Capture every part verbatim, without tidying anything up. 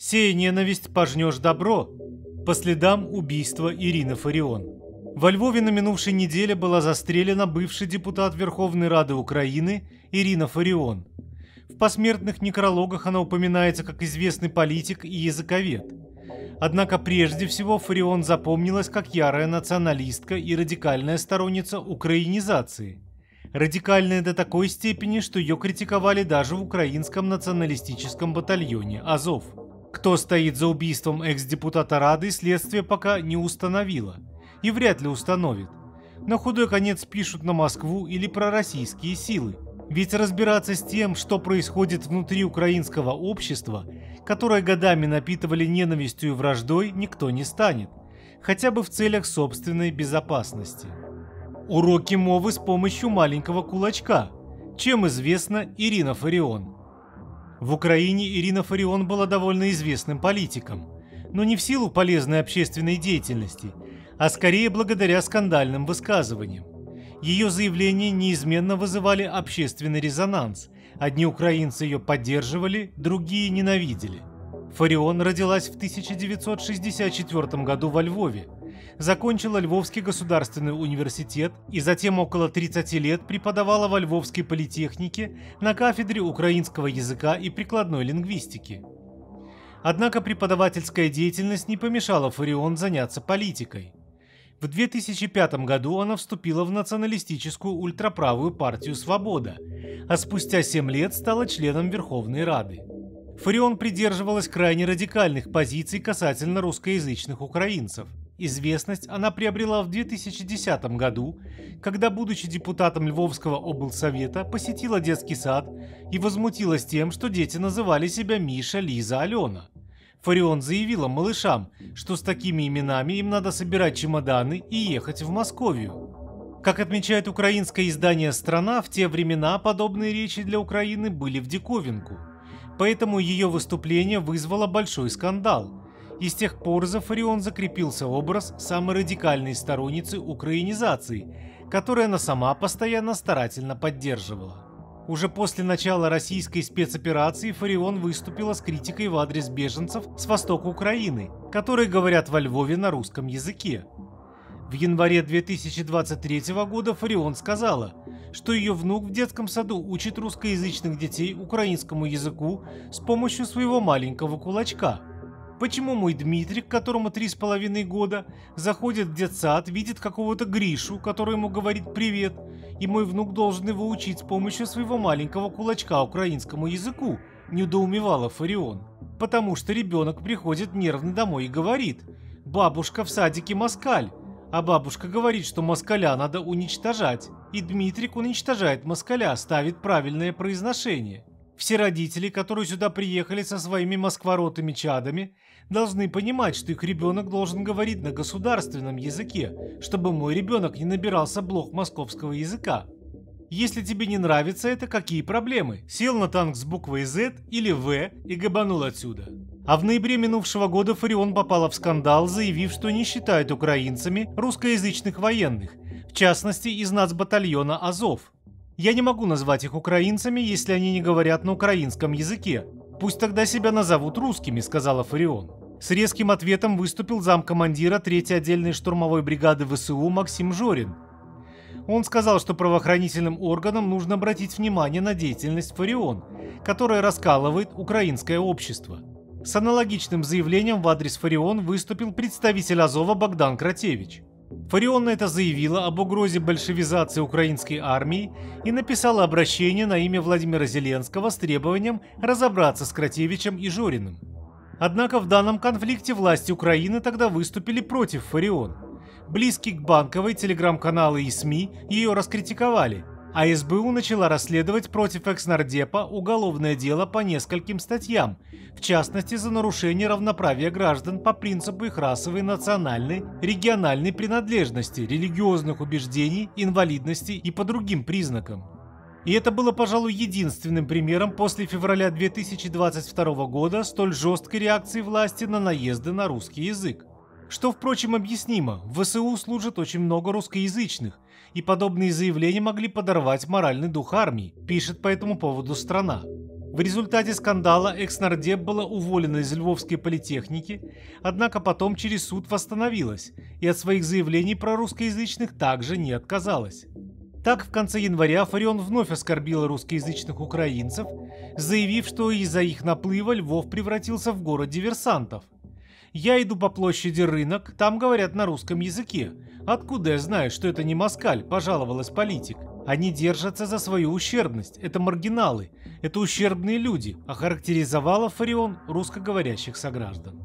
Сея ненависть, пожнешь добро. По следам убийства Ирины Фарион. Во Львове на минувшей неделе была застрелена бывший депутат Верховной Рады Украины Ирина Фарион. В посмертных некрологах она упоминается как известный политик и языковед. Однако прежде всего Фарион запомнилась как ярая националистка и радикальная сторонница украинизации. Радикальная до такой степени, что ее критиковали даже в украинском националистическом батальоне «Азов». Кто стоит за убийством экс-депутата Рады, следствие пока не установило. И вряд ли установит. На худой конец пишут на Москву или пророссийские силы. Ведь разбираться с тем, что происходит внутри украинского общества, которое годами напитывали ненавистью и враждой, никто не станет. Хотя бы в целях собственной безопасности. Уроки мовы с помощью маленького кулачка. Чем известна Ирина Фарион? В Украине Ирина Фарион была довольно известным политиком, но не в силу полезной общественной деятельности, а скорее благодаря скандальным высказываниям. Ее заявления неизменно вызывали общественный резонанс. Одни украинцы ее поддерживали, другие ненавидели. Фарион родилась в тысяча девятьсот шестьдесят четвёртом году во Львове, закончила Львовский государственный университет и затем около тридцати лет преподавала во Львовской политехнике на кафедре украинского языка и прикладной лингвистики. Однако преподавательская деятельность не помешала Фарион заняться политикой. В две тысячи пятом году она вступила в националистическую ультраправую партию «Свобода», а спустя семь лет стала членом Верховной Рады. Фарион придерживалась крайне радикальных позиций касательно русскоязычных украинцев. Известность она приобрела в две тысячи десятом году, когда, будучи депутатом Львовского облсовета, посетила детский сад и возмутилась тем, что дети называли себя Миша, Лиза, Алена. Фарион заявила малышам, что с такими именами им надо собирать чемоданы и ехать в Московию. Как отмечает украинское издание «Страна», в те времена подобные речи для Украины были в диковинку. Поэтому ее выступление вызвало большой скандал. И с тех пор за Фарион закрепился образ самой радикальной сторонницы украинизации, которую она сама постоянно старательно поддерживала. Уже после начала российской спецоперации Фарион выступила с критикой в адрес беженцев с востока Украины, которые говорят во Львове на русском языке. В январе две тысячи двадцать третьего года Фарион сказала, что ее внук в детском саду учит русскоязычных детей украинскому языку с помощью своего маленького кулачка. Почему мой Дмитрик, которому три с половиной года, заходит в детсад, видит какого-то Гришу, который ему говорит «привет», и мой внук должен его учить с помощью своего маленького кулачка украинскому языку, недоумевала Фарион. Потому что ребенок приходит нервный домой и говорит «бабушка в садике москаль», а бабушка говорит, что москаля надо уничтожать, и Дмитрик уничтожает москаля, ставит правильное произношение. Все родители, которые сюда приехали со своими москворотыми чадами, должны понимать, что их ребенок должен говорить на государственном языке, чтобы мой ребенок не набирался блох московского языка. Если тебе не нравится это, какие проблемы? Сел на танк с буквой Z или В и габанул отсюда. А в ноябре минувшего года Фарион попала в скандал, заявив, что не считает украинцами русскоязычных военных, в частности из нацбатальона «Азов». Я не могу назвать их украинцами, если они не говорят на украинском языке. Пусть тогда себя назовут русскими, сказала Фарион. С резким ответом выступил замкомандира третьей отдельной штурмовой бригады ВСУ Максим Жорин. Он сказал, что правоохранительным органам нужно обратить внимание на деятельность Фарион, которая раскалывает украинское общество. С аналогичным заявлением в адрес Фарион выступил представитель Азова Богдан Кратевич. Фарион на это заявила об угрозе большевизации украинской армии и написала обращение на имя Владимира Зеленского с требованием разобраться с Кратевичем и Жориным. Однако в данном конфликте власти Украины тогда выступили против Фарион. Близкие к Банковой телеграм-каналы и СМИ ее раскритиковали, а СБУ начала расследовать против экс-нардепа уголовное дело по нескольким статьям, в частности за нарушение равноправия граждан по принципу их расовой, национальной, региональной принадлежности, религиозных убеждений, инвалидности и по другим признакам. И это было, пожалуй, единственным примером после февраля две тысячи двадцать второго года столь жесткой реакции власти на наезды на русский язык. Что, впрочем, объяснимо, в ВСУ служит очень много русскоязычных, и подобные заявления могли подорвать моральный дух армии, пишет по этому поводу «Страна». В результате скандала экс-нардеп была уволена из Львовской политехники, однако потом через суд восстановилась и от своих заявлений про русскоязычных также не отказалась. Так, в конце января Фарион вновь оскорбила русскоязычных украинцев, заявив, что из-за их наплыва Львов превратился в город диверсантов. «Я иду по площади Рынок, там говорят на русском языке. Откуда я знаю, что это не москаль?» – пожаловалась политик. «Они держатся за свою ущербность. Это маргиналы. Это ущербные люди», – охарактеризовала Фарион русскоговорящих сограждан.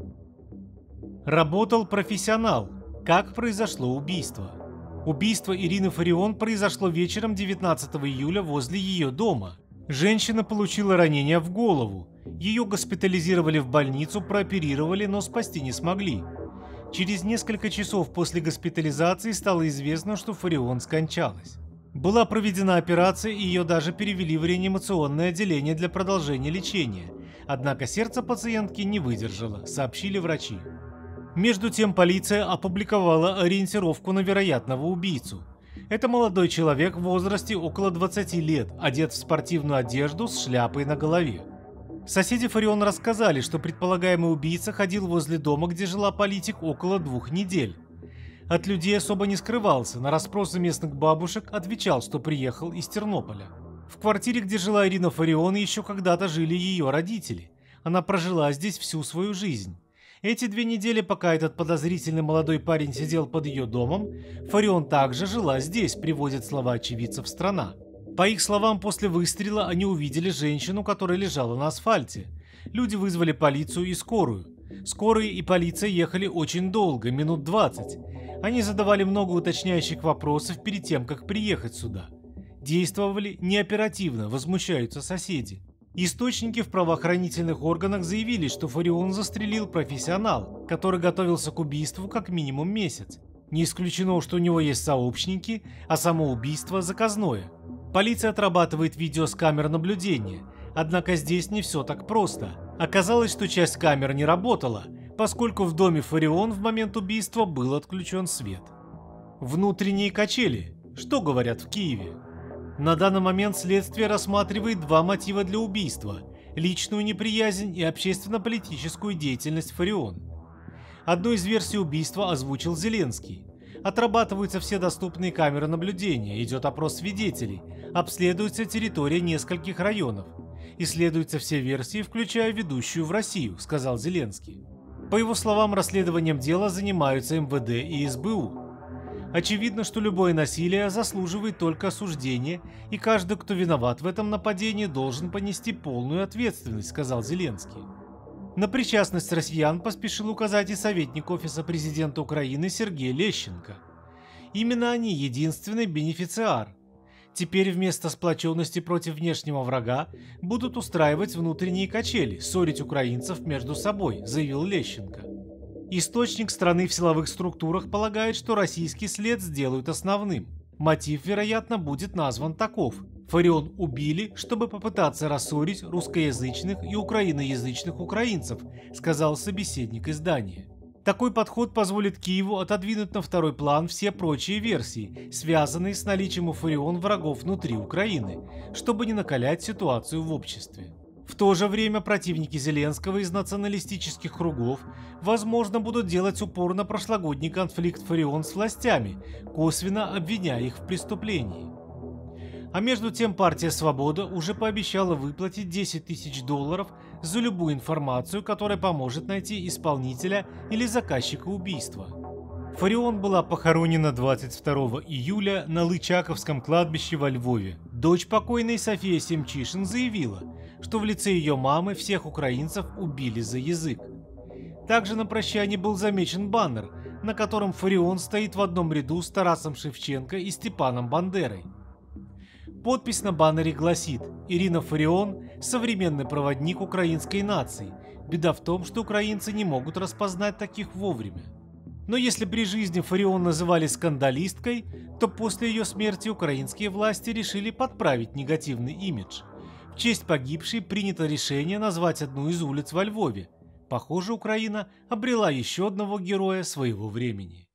Работал профессионал. Как произошло убийство? Убийство Ирины Фарион произошло вечером девятнадцатого июля возле ее дома. Женщина получила ранение в голову. Ее госпитализировали в больницу, прооперировали, но спасти не смогли. Через несколько часов после госпитализации стало известно, что Фарион скончалась. Была проведена операция, и ее даже перевели в реанимационное отделение для продолжения лечения. Однако сердце пациентки не выдержало, сообщили врачи. Между тем полиция опубликовала ориентировку на вероятного убийцу. Это молодой человек в возрасте около двадцати лет, одет в спортивную одежду с шляпой на голове. Соседи Фарион рассказали, что предполагаемый убийца ходил возле дома, где жила политик, около двух недель. От людей особо не скрывался, на расспросы местных бабушек отвечал, что приехал из Тернополя. В квартире, где жила Ирина Фарион, еще когда-то жили ее родители. Она прожила здесь всю свою жизнь. Эти две недели, пока этот подозрительный молодой парень сидел под ее домом, Фарион также жила здесь, приводит слова очевидцев страна. По их словам, после выстрела они увидели женщину, которая лежала на асфальте. Люди вызвали полицию и скорую. Скорые и полиция ехали очень долго, минут двадцать. Они задавали много уточняющих вопросов перед тем, как приехать сюда. Действовали неоперативно, возмущаются соседи. Источники в правоохранительных органах заявили, что Фарион застрелил профессионал, который готовился к убийству как минимум месяц. Не исключено, что у него есть сообщники, а само убийство заказное. Полиция отрабатывает видео с камер наблюдения, однако здесь не все так просто. Оказалось, что часть камер не работала, поскольку в доме Фарион в момент убийства был отключен свет. Внутренние качели. Что говорят в Киеве? На данный момент следствие рассматривает два мотива для убийства – личную неприязнь и общественно-политическую деятельность Фарион. Одну из версий убийства озвучил Зеленский. Отрабатываются все доступные камеры наблюдения, идет опрос свидетелей, обследуется территория нескольких районов. Исследуются все версии, включая ведущую в Россию, сказал Зеленский. По его словам, расследованием дела занимаются эм вэ дэ и эс бэ у. Очевидно, что любое насилие заслуживает только осуждения, и каждый, кто виноват в этом нападении, должен понести полную ответственность, сказал Зеленский. На причастность россиян поспешил указать и советник Офиса президента Украины Сергей Лещенко. Именно они единственный бенефициар. Теперь вместо сплоченности против внешнего врага будут устраивать внутренние качели, ссорить украинцев между собой, заявил Лещенко. Источник страны в силовых структурах полагает, что российский след сделают основным. Мотив, вероятно, будет назван таков. Фарион убили, чтобы попытаться рассорить русскоязычных и украиноязычных украинцев, сказал собеседник издания. Такой подход позволит Киеву отодвинуть на второй план все прочие версии, связанные с наличием у Фарион врагов внутри Украины, чтобы не накалять ситуацию в обществе. В то же время противники Зеленского из националистических кругов, возможно, будут делать упор на прошлогодний конфликт Фарион с властями, косвенно обвиняя их в преступлении. А между тем партия «Свобода» уже пообещала выплатить десять тысяч долларов за любую информацию, которая поможет найти исполнителя или заказчика убийства. Фарион была похоронена двадцать второго июля на Лычаковском кладбище во Львове. Дочь покойной София Семчишин заявила, что в лице ее мамы всех украинцев убили за язык. Также на прощании был замечен баннер, на котором Фарион стоит в одном ряду с Тарасом Шевченко и Степаном Бандерой. Подпись на баннере гласит: «Ирина Фарион – современный проводник украинской нации. Беда в том, что украинцы не могут распознать таких вовремя». Но если при жизни Фарион называли скандалисткой, то после ее смерти украинские власти решили подправить негативный имидж. В честь погибшей принято решение назвать одну из улиц во Львове. Похоже, Украина обрела еще одного героя своего времени.